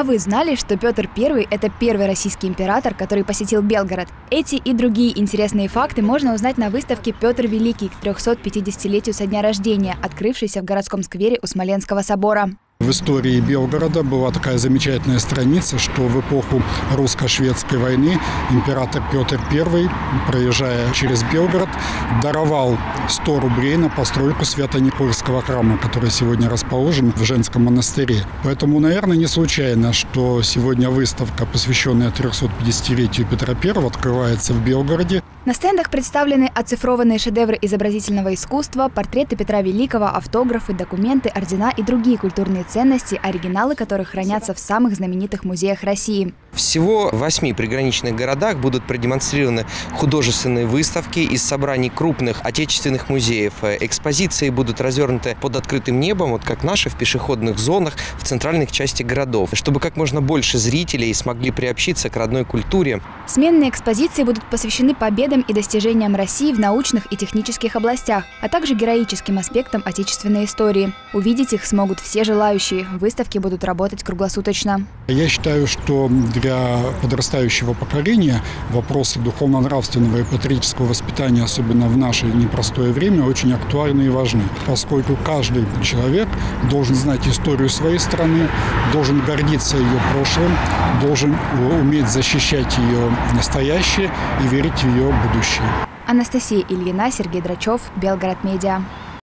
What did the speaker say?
А вы знали, что Петр I – это первый российский император, который посетил Белгород? Эти и другие интересные факты можно узнать на выставке «Петр Великий» к 350-летию со дня рождения, открывшейся в городском сквере у Смоленского собора. В истории Белгорода была такая замечательная страница, что в эпоху русско-шведской войны император Петр I, проезжая через Белгород, даровал 100 рублей на постройку Свято-Никольского храма, который сегодня расположен в женском монастыре. Поэтому, наверное, не случайно, что сегодня выставка, посвященная 350-летию Петра I, открывается в Белгороде. На стендах представлены оцифрованные шедевры изобразительного искусства, портреты Петра Великого, автографы, документы, ордена и другие культурные ценности, оригиналы которых хранятся в самых знаменитых музеях России. Всего в 8 приграничных городах будут продемонстрированы художественные выставки из собраний крупных отечественных музеев. Экспозиции будут развернуты под открытым небом, вот как наши, в пешеходных зонах, в центральных части городов, чтобы как можно больше зрителей смогли приобщиться к родной культуре. Сменные экспозиции будут посвящены победам и достижениям России в научных и технических областях, а также героическим аспектам отечественной истории. Увидеть их смогут все желающие. Выставки будут работать круглосуточно. Я считаю, что для подрастающего поколения вопросы духовно-нравственного и патриотического воспитания, особенно в наше непростое время, очень актуальны и важны, поскольку каждый человек должен знать историю своей страны, должен гордиться ее прошлым, должен уметь защищать ее настоящее и верить в ее будущее. Анастасия Ильина, Сергей Драчев, Белгород Медиа.